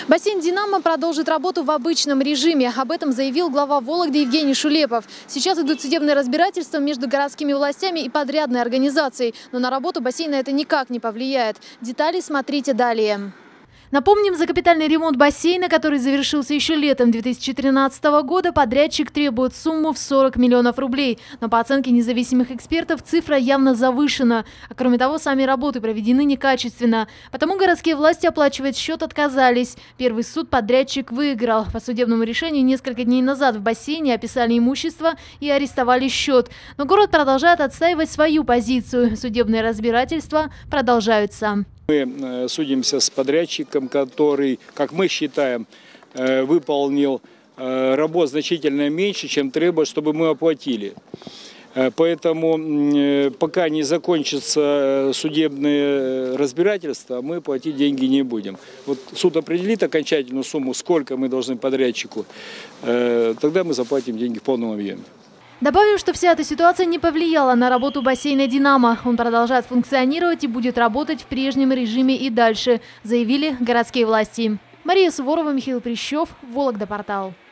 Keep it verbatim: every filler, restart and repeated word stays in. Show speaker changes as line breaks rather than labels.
Бассейн «Динамо» продолжит работу в обычном режиме. Об этом заявил глава Вологды Евгений Шулепов. Сейчас идут судебные разбирательства между городскими властями и подрядной организацией. Но на работу бассейна это никак не повлияет. Детали смотрите далее. Напомним, за капитальный ремонт бассейна, который завершился еще летом две тысячи тринадцатого года, подрядчик требует сумму в сорок миллионов рублей. Но по оценке независимых экспертов цифра явно завышена. А кроме того, сами работы проведены некачественно. Потому городские власти оплачивать счет отказались. Первый суд подрядчик выиграл. По судебному решению несколько дней назад в бассейне описали имущество и арестовали счет. Но город продолжает отстаивать свою позицию. Судебные разбирательства продолжаются.
Мы судимся с подрядчиком, который, как мы считаем, выполнил работ значительно меньше, чем требует, чтобы мы оплатили. Поэтому пока не закончится судебное разбирательство, мы платить деньги не будем. Вот суд определит окончательную сумму, сколько мы должны подрядчику, тогда мы заплатим деньги в полном объеме.
Добавим, что вся эта ситуация не повлияла на работу бассейна «Динамо». Он продолжает функционировать и будет работать в прежнем режиме и дальше, заявили городские власти. Мария Суворова, Михаил Прищев, Вологда Портал.